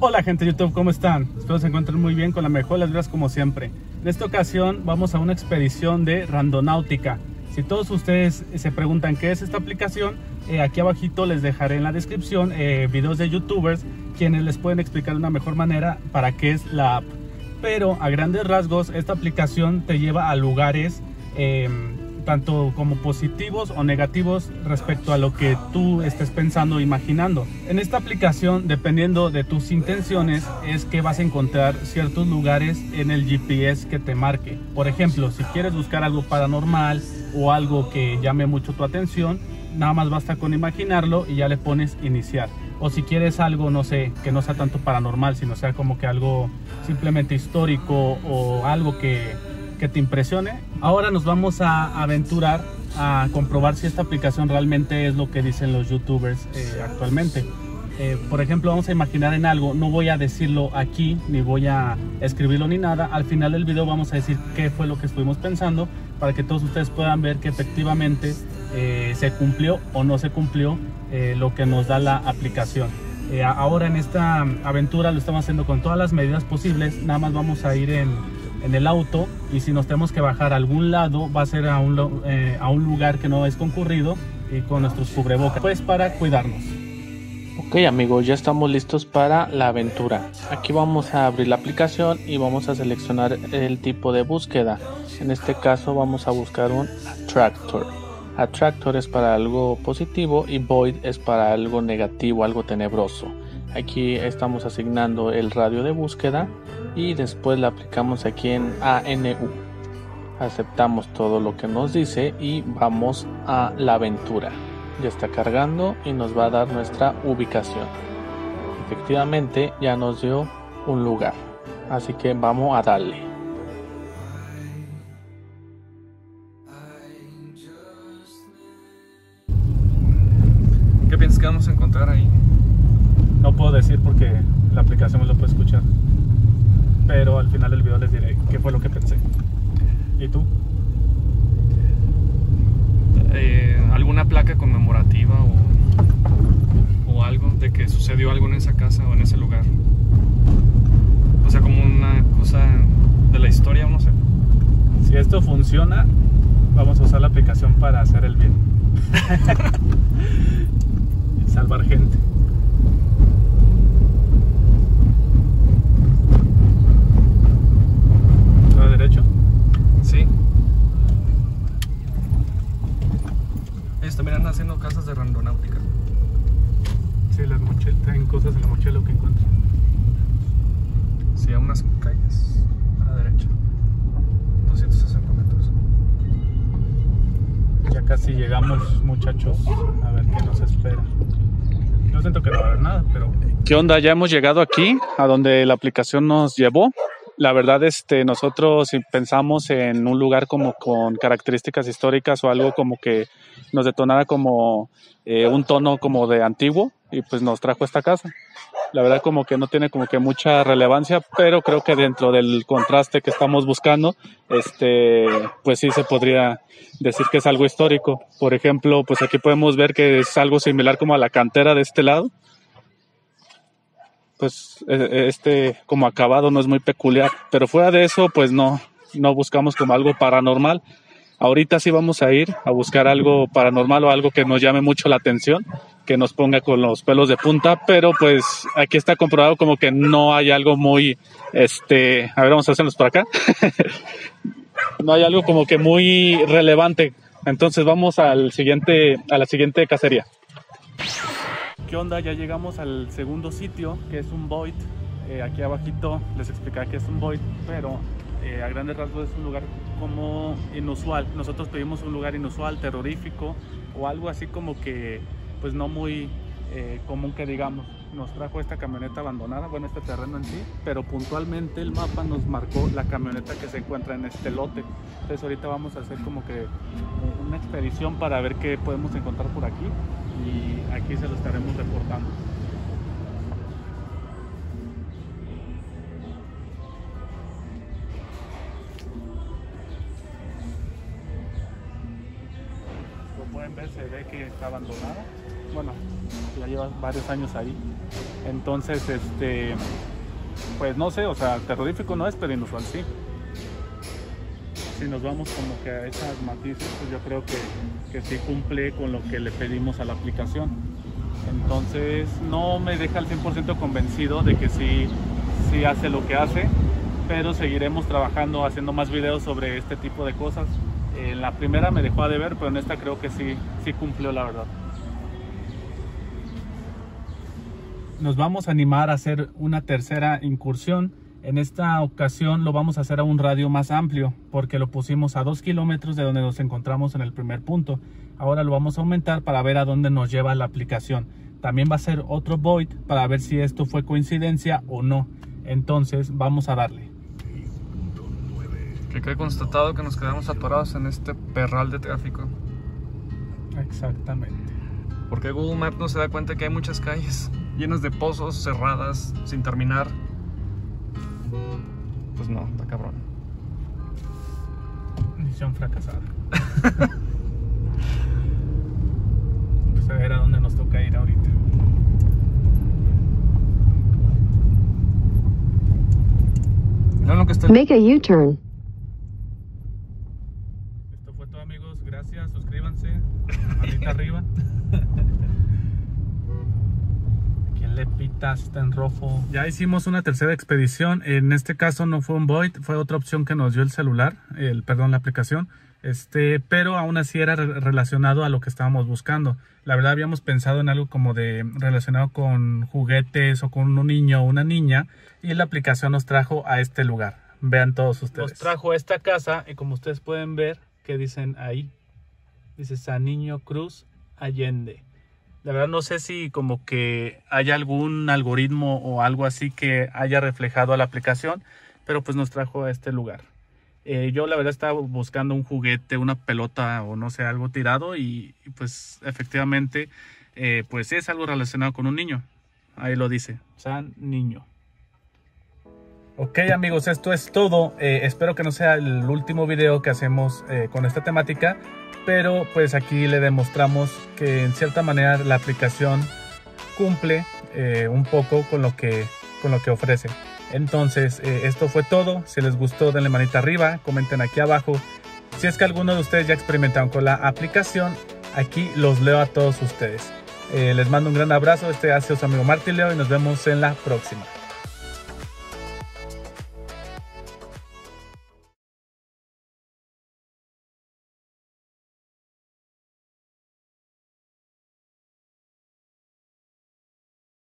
Hola gente de YouTube, ¿cómo están? Espero se encuentren muy bien, con la mejor de las vibras como siempre. En esta ocasión vamos a una expedición de Randonáutica. Si todos ustedes se preguntan qué es esta aplicación, aquí abajito les dejaré en la descripción videos de youtubers quienes les pueden explicar de una mejor manera para qué es la app. Pero a grandes rasgos esta aplicación te lleva a lugares tanto como positivos o negativos respecto a lo que tú estés pensando o imaginando. En esta aplicación, dependiendo de tus intenciones, es que vas a encontrar ciertos lugares en el GPS que te marque. Por ejemplo, si quieres buscar algo paranormal o algo que llame mucho tu atención, nada más basta con imaginarlo y ya le pones iniciar. O si quieres algo, no sé, que no sea tanto paranormal, sino sea como que algo simplemente histórico o algo que te impresione. Ahora nos vamos a aventurar a comprobar si esta aplicación realmente es lo que dicen los youtubers actualmente. Por ejemplo, vamos a imaginar en algo, no voy a decirlo aquí, ni voy a escribirlo ni nada. Al final del video vamos a decir qué fue lo que estuvimos pensando, para que todos ustedes puedan ver que efectivamente se cumplió o no se cumplió lo que nos da la aplicación. Ahora en esta aventura lo estamos haciendo con todas las medidas posibles. Nada más vamos a ir en el auto, y si nos tenemos que bajar a algún lado va a ser a un lugar que no es concurrido, y con nuestros cubrebocas, pues para cuidarnos. Ok amigos, ya estamos listos para la aventura. Aquí vamos a abrir la aplicación y vamos a seleccionar el tipo de búsqueda. En este caso vamos a buscar un Attractor. Attractor es para algo positivo y Void es para algo negativo, algo tenebroso. Aquí estamos asignando el radio de búsqueda y después le aplicamos aquí en ANU. Aceptamos todo lo que nos dice y vamos a la aventura. Ya está cargando y nos va a dar nuestra ubicación. Efectivamente ya nos dio un lugar, así que vamos a darle. ¿Qué piensas que vamos a encontrar ahí? No puedo decir porque la aplicación me lo puede escuchar, pero al final del video les diré qué fue lo que pensé. ¿Y tú? Alguna placa conmemorativa o algo de que sucedió algo en esa casa o en ese lugar. O sea, como una cosa de la historia, no sé. Si esto funciona, vamos a usar la aplicación para hacer el bien y salvar gente. ¿A la derecha? Sí. Ellos también andan haciendo casas de randonáutica. Sí, las mochilas, traen cosas en la mochila que encuentran. Sí, a unas calles a la derecha. 260 metros. Ya casi llegamos, muchachos, a ver qué nos espera. Yo siento que no va a haber nada, pero... ¿Qué onda? Ya hemos llegado aquí, a donde la aplicación nos llevó. La verdad, nosotros si pensamos en un lugar como con características históricas o algo como que nos detonara como un tono como de antiguo, y pues nos trajo esta casa. La verdad como que no tiene como que mucha relevancia, pero creo que dentro del contraste que estamos buscando, pues sí se podría decir que es algo histórico. Por ejemplo, pues aquí podemos ver que es algo similar como a la cantera de este lado. Pues como acabado no es muy peculiar, pero fuera de eso pues no buscamos como algo paranormal. Ahorita sí vamos a ir a buscar algo paranormal o algo que nos llame mucho la atención, que nos ponga con los pelos de punta, pero pues aquí está comprobado como que no hay algo muy, a ver, vamos a hacernos por acá. No hay algo como que muy relevante. Entonces vamos a la siguiente cacería. ¿Qué onda? Ya llegamos al segundo sitio, que es un Void. Aquí abajito les explicaré que es un Void, pero a grandes rasgos es un lugar como inusual. Nosotros pedimos un lugar inusual, terrorífico, o algo así como que pues no muy común que digamos. Nos trajo esta camioneta abandonada, bueno, este terreno en sí, pero puntualmente el mapa nos marcó la camioneta que se encuentra en este lote. Entonces ahorita vamos a hacer como que una expedición para ver qué podemos encontrar por aquí, y aquí se lo estaremos reportando. Como pueden ver, se ve que está abandonada. Bueno, ya lleva varios años ahí. Entonces, pues no sé, o sea, terrorífico no es, pero inusual sí. Si nos vamos como que a esas matices, pues yo creo que sí cumple con lo que le pedimos a la aplicación. Entonces no me deja al 100% convencido de que sí hace lo que hace, pero seguiremos trabajando, haciendo más videos sobre este tipo de cosas. En la primera me dejó a deber, pero en esta creo que sí cumplió, la verdad. Nos vamos a animar a hacer una tercera incursión. En esta ocasión lo vamos a hacer a un radio más amplio, porque lo pusimos a 2 kilómetros de donde nos encontramos en el primer punto. Ahora lo vamos a aumentar para ver a dónde nos lleva la aplicación. También va a ser otro void para ver si esto fue coincidencia o no. Entonces vamos a darle. Que quede constatado que nos quedamos atorados en este perral de tráfico. Exactamente. Porque Google Maps no se da cuenta que hay muchas calles llenas de pozos, cerradas, sin terminar. Pues no, está cabrón. Misión fracasada. Pues a ver a dónde nos toca ir ahorita. Miren lo que está... Make a U-turn. Esto fue todo, amigos. Gracias. Suscríbanse. Manita arriba. ¿Quién le pita? Está en rojo. Ya hicimos una tercera expedición. En este caso no fue un void, fue otra opción que nos dio el celular, la aplicación. Pero aún así era relacionado a lo que estábamos buscando. La verdad habíamos pensado en algo como de relacionado con juguetes o con un niño o una niña, y la aplicación nos trajo a este lugar. Vean todos ustedes. Nos trajo a esta casa y como ustedes pueden ver, ¿qué dicen ahí? Dice San Niño Cruz Allende. La verdad no sé si como que haya algún algoritmo o algo así que haya reflejado a la aplicación, pero pues nos trajo a este lugar. Yo la verdad estaba buscando un juguete, una pelota o no sé, algo tirado y pues efectivamente pues es algo relacionado con un niño. Ahí lo dice, San Niño. Ok, amigos, esto es todo. Espero que no sea el último video que hacemos con esta temática, pero pues aquí le demostramos que en cierta manera la aplicación cumple un poco con lo que ofrece. Entonces esto fue todo. Si les gustó, denle manita arriba, comenten aquí abajo. Si es que alguno de ustedes ya experimentaron con la aplicación, aquí los leo a todos ustedes. Les mando un gran abrazo. Este ha sido su amigo Marty Leo y nos vemos en la próxima.